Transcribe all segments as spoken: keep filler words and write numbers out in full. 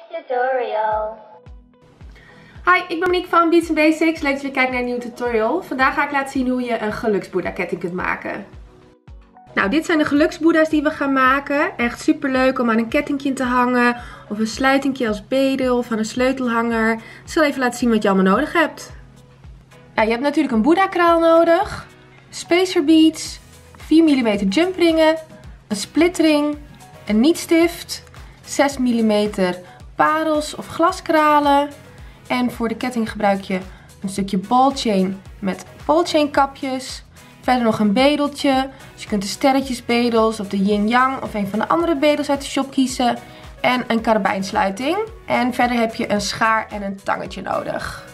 tutorial. Hi, ik ben Monique van Beats and Basics. Leuk dat je weer kijkt naar een nieuwe tutorial. Vandaag ga ik laten zien hoe je een geluksboeddha ketting kunt maken. Nou, dit zijn de geluksboeddha's die we gaan maken. Echt super leuk om aan een kettingje te hangen. Of een sluitingje als bedel of aan een sleutelhanger. Ik zal even laten zien wat je allemaal nodig hebt. Nou, je hebt natuurlijk een boeddha kraal nodig. Spacer beads. vier millimeter jumpringen. Een splitring. Een nietstift. zes millimeter parels of glaskralen. En voor de ketting gebruik je een stukje ballchain met ballchain kapjes. Verder nog een bedeltje. Dus je kunt de sterretjesbedels of de yin-yang of een van de andere bedels uit de shop kiezen. En een karabijnsluiting. En verder heb je een schaar en een tangetje nodig.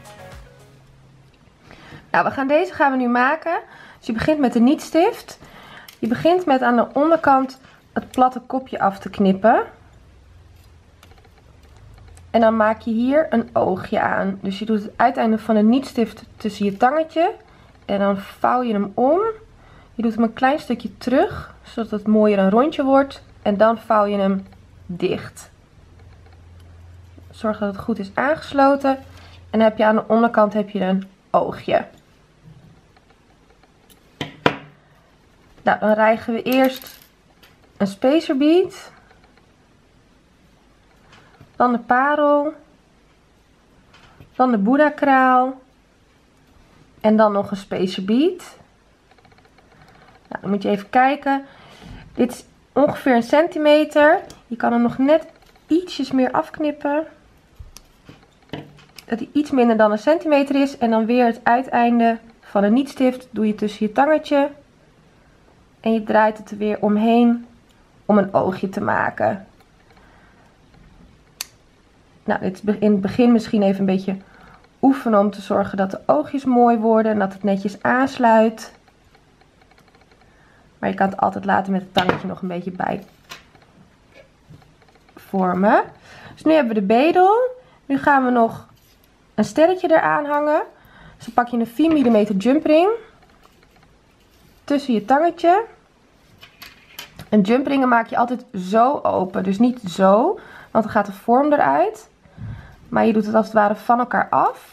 Nou, we gaan deze gaan we nu maken. Dus je begint met de nietstift. Je begint met aan de onderkant het platte kopje af te knippen. En dan maak je hier een oogje aan. Dus je doet het uiteinde van de nietstift tussen je tangetje. En dan vouw je hem om. Je doet hem een klein stukje terug, zodat het mooier een rondje wordt. En dan vouw je hem dicht. Zorg dat het goed is aangesloten. En dan heb je aan de onderkant heb je een oogje. Nou, dan rijgen we eerst een spacer bead. Dan de parel. Dan de boeddha kraal. En dan nog een spacer bead. Nou, dan moet je even kijken. Dit is ongeveer een centimeter. Je kan hem nog net ietsjes meer afknippen. Dat hij iets minder dan een centimeter is. En dan weer het uiteinde van een nietstift doe je tussen je tangetje. En je draait het er weer omheen om een oogje te maken. Nou, dit is in het begin misschien even een beetje oefenen om te zorgen dat de oogjes mooi worden en dat het netjes aansluit. Maar je kan het altijd later met het tangetje nog een beetje bij vormen. Dus nu hebben we de bedel. Nu gaan we nog een sterretje eraan hangen. Dus dan pak je een vier millimeter jumpring tussen je tangetje. En jumpringen maak je altijd zo open, dus niet zo, want dan gaat de vorm eruit. Maar je doet het als het ware van elkaar af.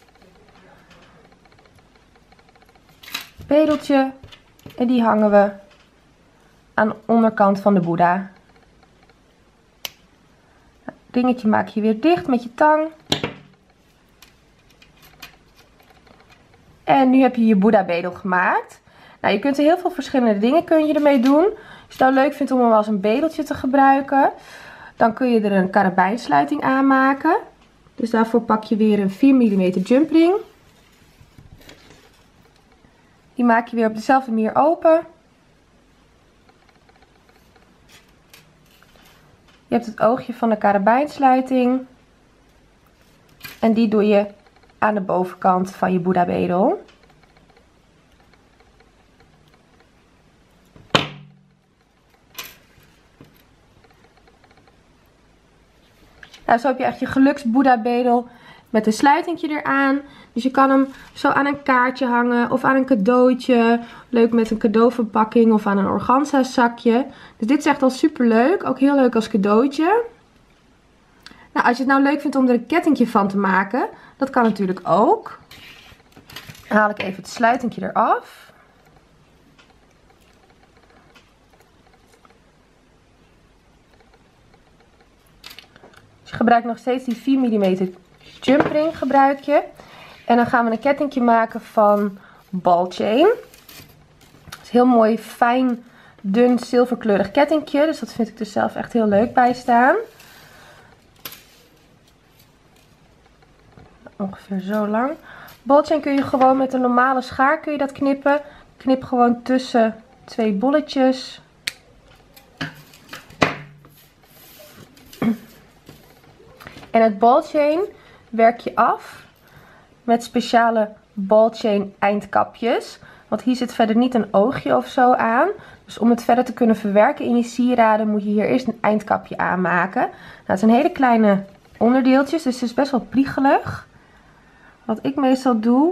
Bedeltje. En die hangen we aan de onderkant van de boeddha. Het dingetje maak je weer dicht met je tang. En nu heb je je boeddha bedel gemaakt. Nou, je kunt er heel veel verschillende dingen kun je ermee doen. Als je het nou leuk vindt om hem als een bedeltje te gebruiken, dan kun je er een karabijnsluiting aan maken. Dus daarvoor pak je weer een vier millimeter jumpring. Die maak je weer op dezelfde manier open. Je hebt het oogje van de karabijnsluiting. En die doe je aan de bovenkant van je boeddha bedel. Nou, zo heb je echt je geluksboeddha bedel met een sluitingje eraan. Dus je kan hem zo aan een kaartje hangen of aan een cadeautje. Leuk met een cadeauverpakking of aan een organza zakje. Dus dit is echt al super leuk. Ook heel leuk als cadeautje. Nou, als je het nou leuk vindt om er een kettingje van te maken, dat kan natuurlijk ook. Dan haal ik even het sluitingje eraf. Dus je gebruikt nog steeds die vier millimeter jumpring gebruik je. En dan gaan we een kettingje maken van ballchain. Het is een heel mooi, fijn, dun, zilverkleurig kettingje. Dus dat vind ik er zelf echt heel leuk bij staan. Ongeveer zo lang. Ballchain kun je gewoon met een normale schaar kun je dat knippen. Knip gewoon tussen twee bolletjes. En het ballchain werk je af met speciale ballchain eindkapjes. Want hier zit verder niet een oogje of zo aan. Dus om het verder te kunnen verwerken in je sieraden moet je hier eerst een eindkapje aanmaken. Nou, het zijn hele kleine onderdeeltjes, dus het is best wel pliegelig. Wat ik meestal doe,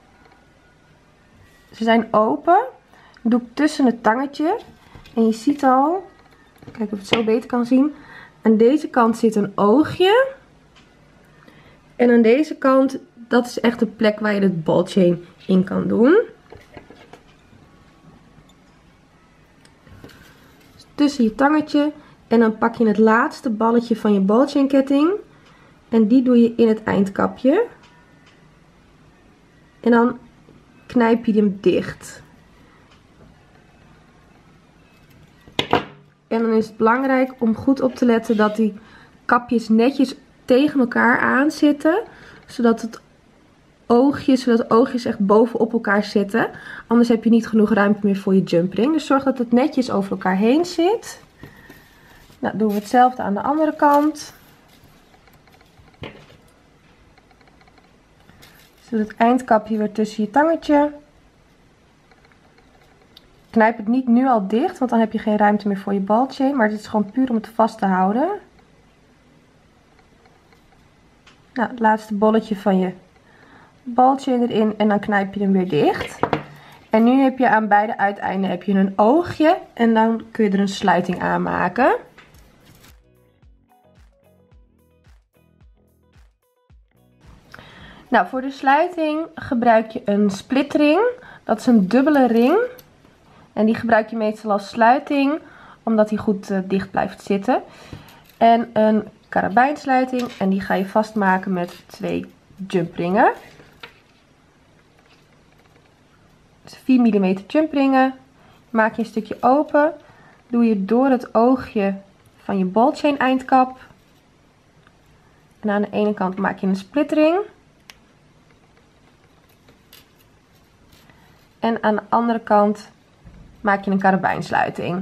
ze zijn open. Dan doe ik tussen het tangetje. En je ziet al, kijk of je het zo beter kan zien, Aan deze kant zit een oogje. En aan deze kant, dat is echt de plek waar je het ballchain in kan doen. Dus tussen je tangetje. En dan pak je het laatste balletje van je ballchain ketting. En die doe je in het eindkapje. En dan knijp je hem dicht. En dan is het belangrijk om goed op te letten dat die kapjes netjes tegen elkaar aan zitten. Zodat het oogjes, zodat de oogjes echt bovenop elkaar zitten. Anders heb je niet genoeg ruimte meer voor je jump ring. Dus zorg dat het netjes over elkaar heen zit. Nou, doen we hetzelfde aan de andere kant. Doe het eindkapje weer tussen je tangetje. Knijp het niet nu al dicht, want dan heb je geen ruimte meer voor je ballchain. Maar dit is gewoon puur om het vast te houden. Nou, het laatste bolletje van je ballchain erin en dan knijp je hem weer dicht. En nu heb je aan beide uiteinden heb je een oogje en dan kun je er een sluiting aan maken. Nou, voor de sluiting gebruik je een splitring. Dat is een dubbele ring. En die gebruik je meestal als sluiting, omdat die goed uh, dicht blijft zitten. En een karabijnsluiting. En die ga je vastmaken met twee jumpringen. Dus vier millimeter jumpringen. Maak je een stukje open. Doe je door het oogje van je ballchain eindkap. En aan de ene kant maak je een splitring. En aan de andere kant maak je een karabijnsluiting.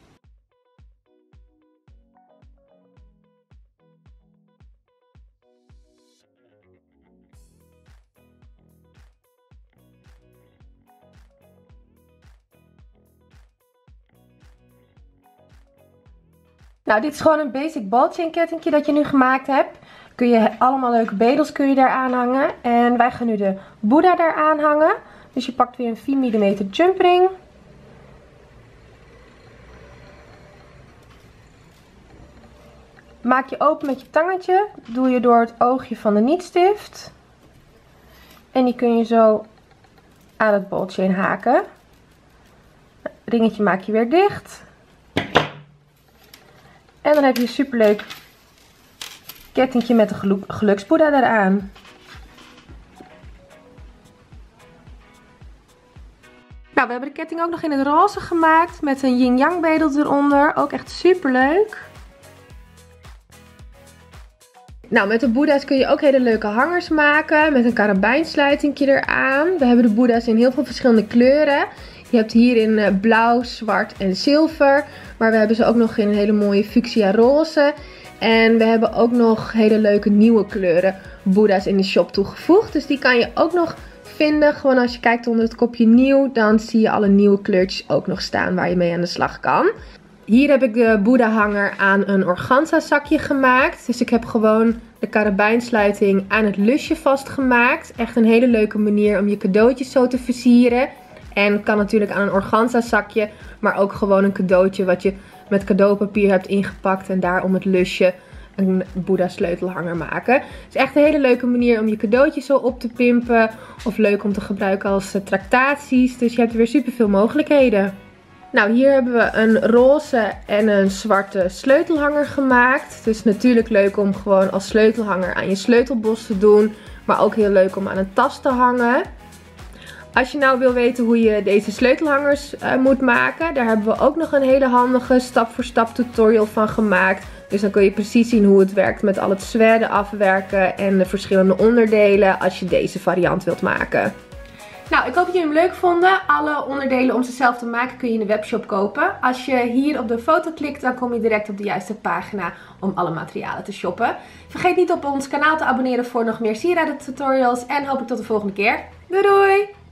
Nou, dit is gewoon een basic ballchain kettingje dat je nu gemaakt hebt. Kun je allemaal leuke bedels kun je daar aan hangen. En wij gaan nu de Boeddha daar aan hangen. Dus je pakt weer een vier millimeter jump ring. Maak je open met je tangetje. Doe je door het oogje van de nietstift. En die kun je zo aan het ballchain haken. Het ringetje maak je weer dicht. En dan heb je een superleuk kettingje met een geluksboeddha eraan. Nou, we hebben de ketting ook nog in het roze gemaakt met een yin-yang bedel eronder. Ook echt super leuk. Nou, met de boeddha's kun je ook hele leuke hangers maken. Met een karabijnsluitingje eraan. We hebben de boeddha's in heel veel verschillende kleuren. Je hebt hier in blauw, zwart en zilver. Maar we hebben ze ook nog in een hele mooie fuchsia roze. En we hebben ook nog hele leuke nieuwe kleuren boeddha's in de shop toegevoegd. Dus die kan je ook nog vinden. Gewoon als je kijkt onder het kopje nieuw, dan zie je alle nieuwe kleurtjes ook nog staan waar je mee aan de slag kan. Hier heb ik de boeddha hanger aan een organza zakje gemaakt. Dus ik heb gewoon de karabijnsluiting aan het lusje vastgemaakt. Echt een hele leuke manier om je cadeautjes zo te versieren. En kan natuurlijk aan een organza zakje, maar ook gewoon een cadeautje wat je met cadeaupapier hebt ingepakt en daar om het lusje een boeddha sleutelhanger maken. Het is echt een hele leuke manier om je cadeautjes zo op te pimpen. Of leuk om te gebruiken als uh, tractaties. Dus je hebt weer super veel mogelijkheden. Nou, hier hebben we een roze en een zwarte sleutelhanger gemaakt. Dus natuurlijk leuk om gewoon als sleutelhanger aan je sleutelbos te doen. Maar ook heel leuk om aan een tas te hangen. Als je nou wil weten hoe je deze sleutelhangers uh, moet maken, daar hebben we ook nog een hele handige stap voor stap tutorial van gemaakt. Dus dan kun je precies zien hoe het werkt met al het zweden afwerken en de verschillende onderdelen als je deze variant wilt maken. Nou, ik hoop dat jullie hem leuk vonden. Alle onderdelen om ze zelf te maken kun je in de webshop kopen. Als je hier op de foto klikt, dan kom je direct op de juiste pagina om alle materialen te shoppen. Vergeet niet op ons kanaal te abonneren voor nog meer sieraden tutorials en hopelijk tot de volgende keer. Doei doei!